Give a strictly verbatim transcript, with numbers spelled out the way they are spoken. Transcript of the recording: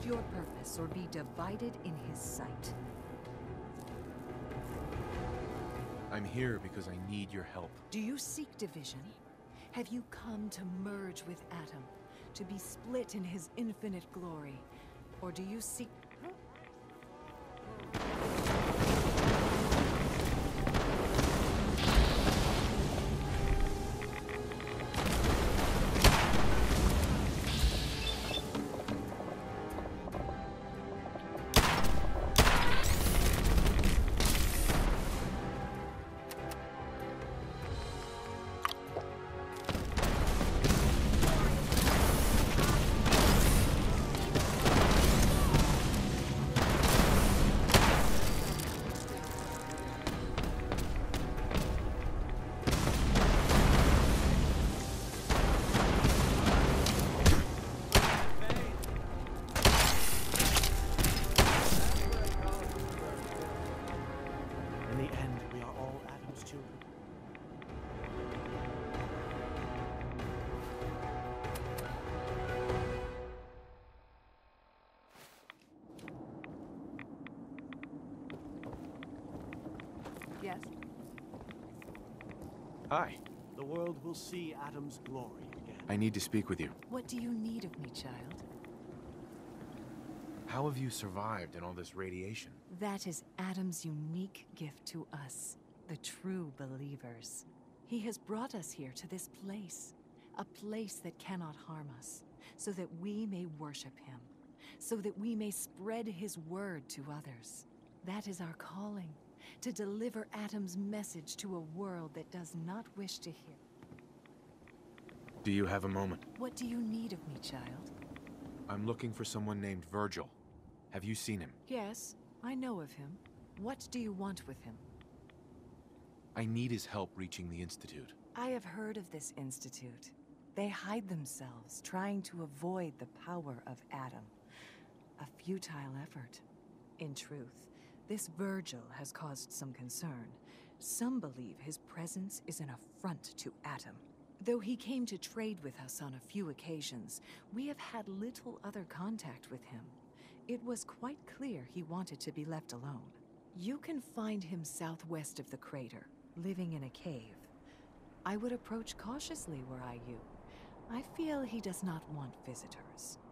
your purpose or be divided in his sight. I'm here because I need your help. Do you seek division? Have you come to merge with Atom, to be split in his infinite glory? Or do you seek... Yes? Hi. The world will see Atom's glory again. I need to speak with you. What do you need of me, child? How have you survived in all this radiation? That is Atom's unique gift to us, the true believers. He has brought us here to this place, a place that cannot harm us, so that we may worship him, so that we may spread his word to others. That is our calling, to deliver Atom's message to a world that does not wish to hear. Do you have a moment? What do you need of me, child? I'm looking for someone named Virgil. Have you seen him? Yes, I know of him. What do you want with him? I need his help reaching the Institute. I have heard of this institute. They hide themselves, trying to avoid the power of Atom. A futile effort. In truth, this Virgil has caused some concern. Some believe his presence is an affront to Atom. Though he came to trade with us on a few occasions, we have had little other contact with him. It was quite clear he wanted to be left alone. You can find him southwest of the crater, living in a cave. I would approach cautiously were I you. I feel he does not want visitors.